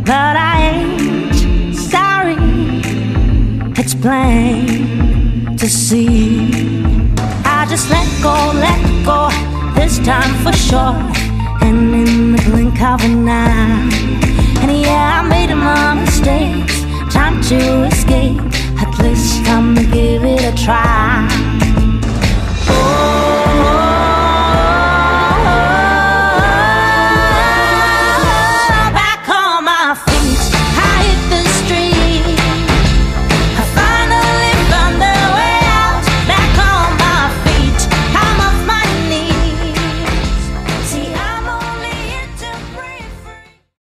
but I ain't sorry. It's plain to see. I just let go, this time for sure. And in the blink of an eye,